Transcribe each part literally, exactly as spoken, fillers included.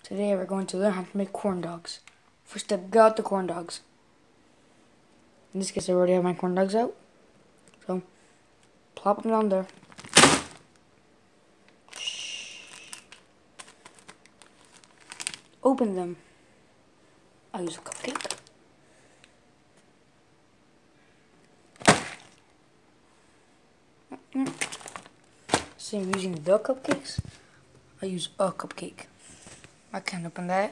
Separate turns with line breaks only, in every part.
Today we're going to learn how to make corn dogs. First step, get out the corn dogs. In this case, I already have my corn dogs out. So, plop them down there. Open them. I'll use a cupcake. So I'm using the cupcakes. I use a cupcake. I can't open that.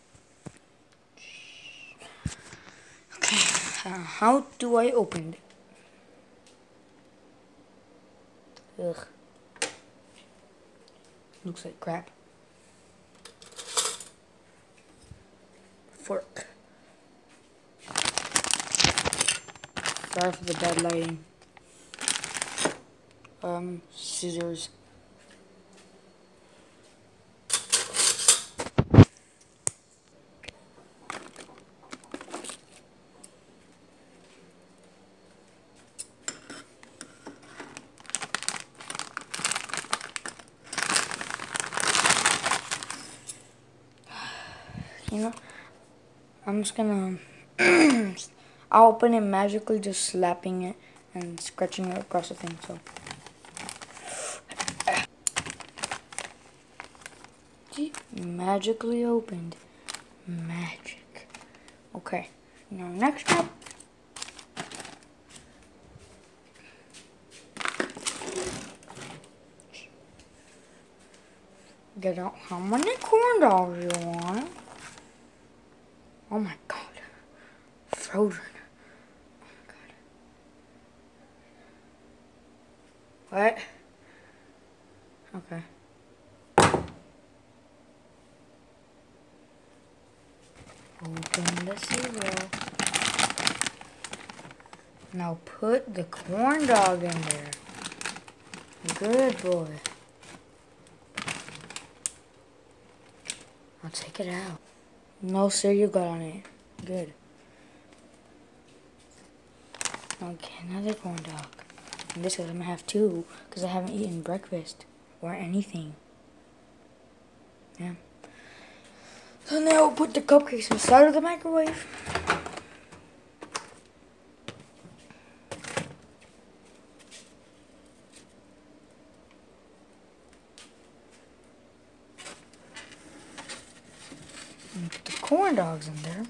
Okay, uh, how do I open it? Ugh. Looks like crap. Fork. Sorry for the bad lighting. Um, scissors. You know, I'm just gonna I'll open it magically, just slapping it and scratching it across the thing. So see, magically opened. Magic. Okay, now next step. Get out how many corn dogs you want. Oh my god. Frozen. Oh my god. What? Okay. Open the cereal. Now put the corn dog in there. Good boy. I'll take it out. No cereal got on it. Good. Okay, another corn dog. And this one I'm gonna have two because I haven't eaten breakfast or anything. Yeah. So now I'll put the cupcakes inside of the microwave. And put the corn dogs in there.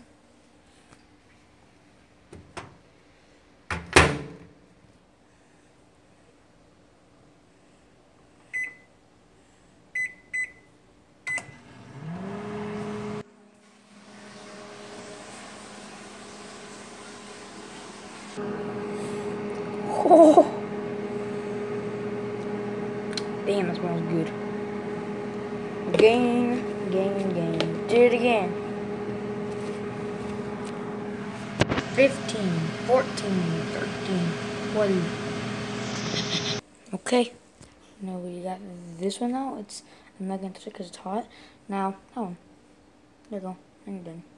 Oh! Damn, that smells good. Again, again, again. Do it again. fifteen, fourteen, thirteen, twelve. Okay. Now we got this one out. It's I'm not gonna touch it because it's hot. Now, that one. There you go. And you're done.